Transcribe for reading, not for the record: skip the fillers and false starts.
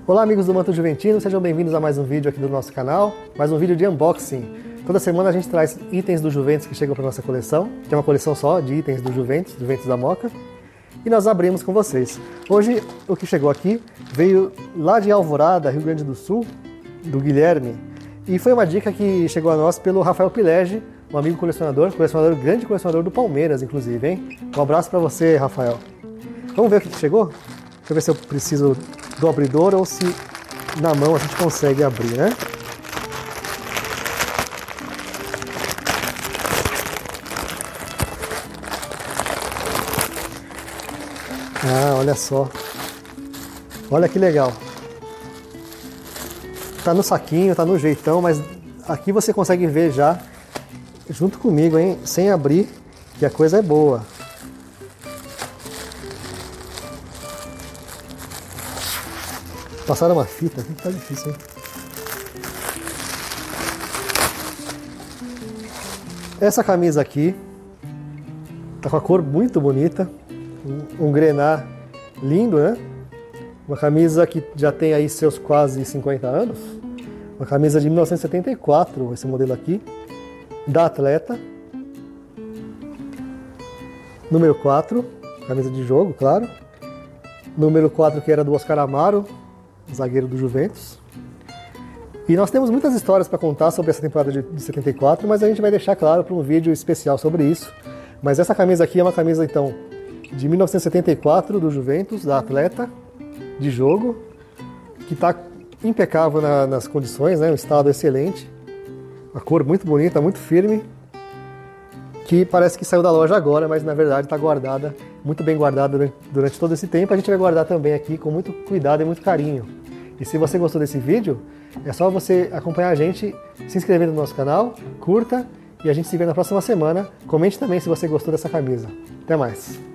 Olá amigos do Manto Juventino, sejam bem-vindos a mais um vídeo aqui do nosso canal, mais um vídeo de unboxing. Toda semana a gente traz itens do Juventus que chegam para nossa coleção, que é uma coleção só de itens do Juventus da Moca, e nós abrimos com vocês. Hoje o que chegou aqui veio lá de Alvorada, Rio Grande do Sul, do Guilherme, e foi uma dica que chegou a nós pelo Rafael Pilege, um amigo grande colecionador do Palmeiras, inclusive, hein? Um abraço para você, Rafael. Vamos ver o que chegou? Deixa eu ver se eu preciso do abridor ou se na mão a gente consegue abrir, né? Ah, olha só. Olha que legal. Tá no saquinho, tá no jeitão, mas aqui você consegue ver já, junto comigo, hein, sem abrir, que a coisa é boa. Passaram uma fita aqui que tá difícil, hein? Essa camisa aqui tá com a cor muito bonita, um grená lindo, né? Uma camisa que já tem aí seus quase 50 anos. Uma camisa de 1974, esse modelo aqui, da Atleta. Número 4, camisa de jogo, claro. Número 4 que era do Oscar Amaro, zagueiro do Juventus. E nós temos muitas histórias para contar sobre essa temporada de 74, mas a gente vai deixar claro para um vídeo especial sobre isso. Mas essa camisa aqui é uma camisa, então, de 1974 do Juventus, da Atleta, de jogo, que está impecável nas condições, né? Um estado excelente, uma cor muito bonita, muito firme, que parece que saiu da loja agora, mas na verdade está guardada, muito bem guardada durante todo esse tempo. A gente vai guardar também aqui com muito cuidado e muito carinho. E se você gostou desse vídeo, é só você acompanhar a gente, se inscrever no nosso canal, curta, e a gente se vê na próxima semana. Comente também se você gostou dessa camisa. Até mais!